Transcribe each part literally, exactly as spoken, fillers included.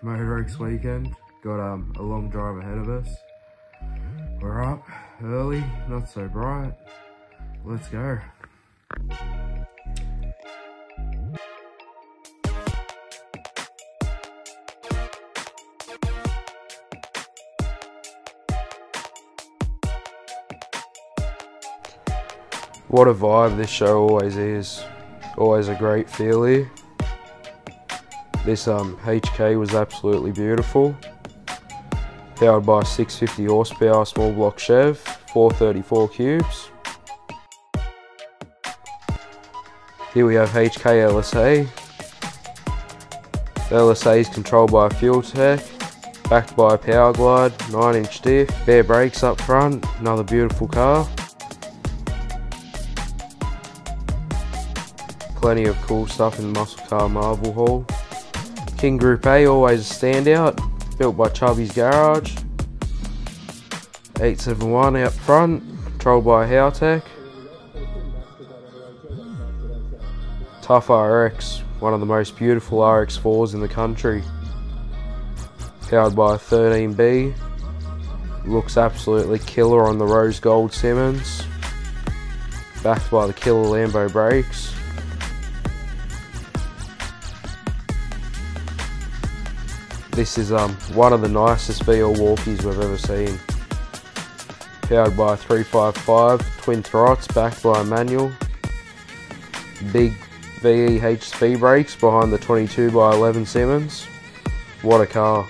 Motor Oaks weekend. Got um, a long drive ahead of us. We're up early, not so bright. Let's go. What a vibe this show always is. Always a great feel here. This um, H K was absolutely beautiful. Powered by six fifty horsepower small block Chev, four thirty-four cubes. Here we have H K L S A. The L S A is controlled by a fuel tech, backed by a power glide, nine inch diff, bare brakes up front, another beautiful car. Plenty of cool stuff in the muscle car marble hall. King Group A, always a standout, built by Chubby's Garage. eight seventy-one out front, controlled by Howtech. Tough R X, one of the most beautiful R X fours in the country. Powered by a thirteen B. Looks absolutely killer on the rose gold Simmons. Backed by the killer Lambo brakes. This is um, one of the nicest V L walkies we've ever seen. Powered by a three fifty-five, twin throts, backed by a manual. Big V E H speed brakes behind the twenty-two by eleven Simmons. What a car.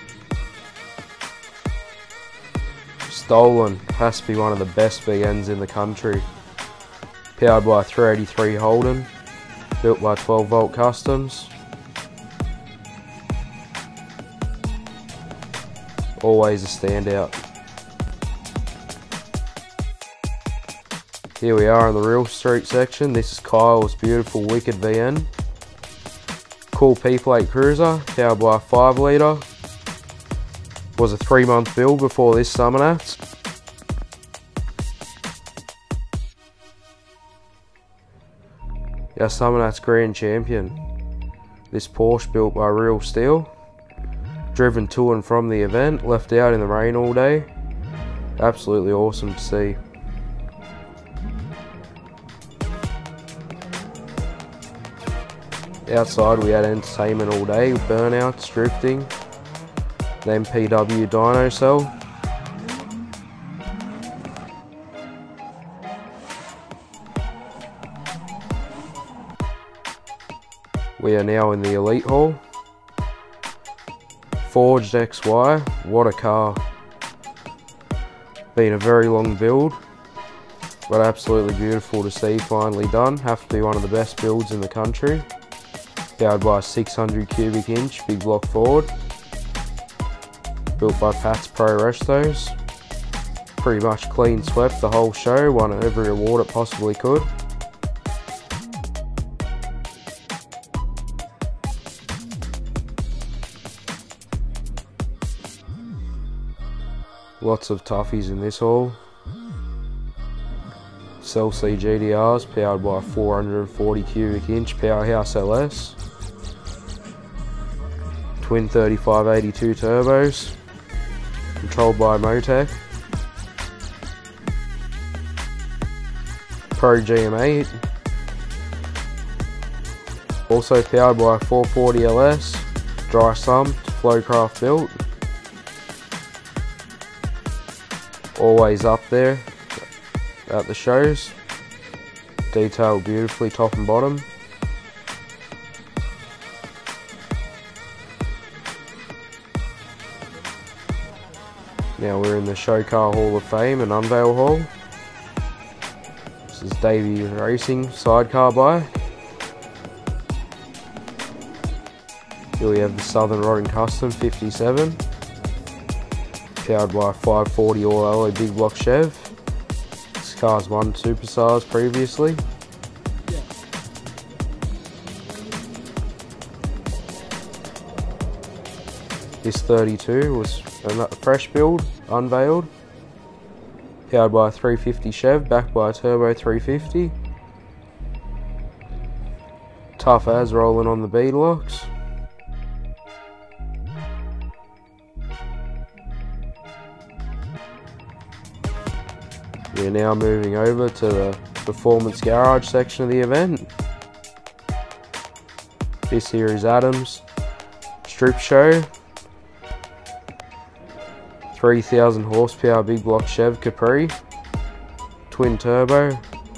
Stolen, has to be one of the best V Ns in the country. Powered by a three eighty-three Holden, built by twelve volt Customs. Always a standout. Here we are in the real street section. This is Kyle's beautiful Wicked V N. Cool P plate cruiser, powered by a five litre. Was a three month build before this Summernats. Our Summernats Grand Champion. This Porsche built by Real Steel. Driven to and from the event, left out in the rain all day. Absolutely awesome to see. Outside we had entertainment all day, burnouts, drifting, the M P W dyno cell. We are now in the Elite Hall. Forged X Y, what a car. Been a very long build, but absolutely beautiful to see finally done. Have to be one of the best builds in the country. Powered by a six hundred cubic inch big block Ford. Built by Pat's Pro Restos. Pretty much clean swept the whole show, won every award it possibly could. Lots of toughies in this hall. Cell C G D Rs powered by a four hundred forty cubic inch Powerhouse L S. Twin thirty-five eighty-two turbos, controlled by Motec. Pro G M eight. Also powered by a four forty L S, dry sumped, Flowcraft built. Always up there at the shows. Detailed beautifully top and bottom. Now we're in the Show Car Hall of Fame and Unveil Hall. This is Davey Racing sidecar bike. Here we have the Southern Rod and Custom fifty-seven. Powered by a five forty all alloy big block Chev. This car's won Superstars previously. This thirty-two was a fresh build, unveiled. Powered by a three fifty Chev, backed by a turbo three fifty. Tough as rolling on the beadlocks. We are now moving over to the Performance Garage section of the event. This here is Adam's Strip Show. three thousand horsepower big block Chev Capri. Twin turbo.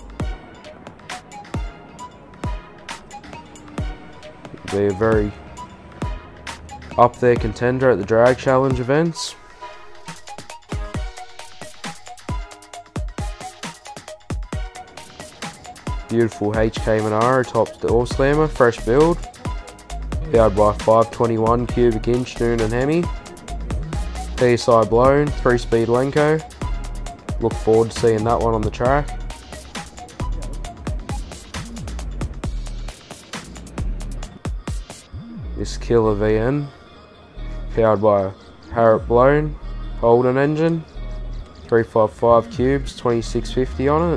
Be a very up there contender at the Drag Challenge events. Beautiful H K Monaro top door slammer, fresh build. Powered by five twenty-one cubic inch Noonan Hemi. P S I blown, three speed Lenco. Look forward to seeing that one on the track. This killer V N, powered by a Harriet blown Holden engine, three fifty-five cubes, twenty-six fifty on it.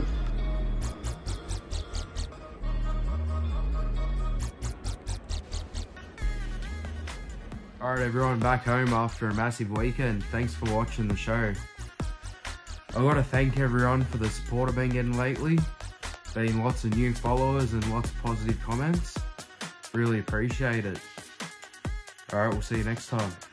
Alright everyone, back home after a massive weekend. Thanks for watching the show. I gotta thank everyone for the support I've been getting lately. Been lots of new followers and lots of positive comments. Really appreciate it. Alright, we'll see you next time.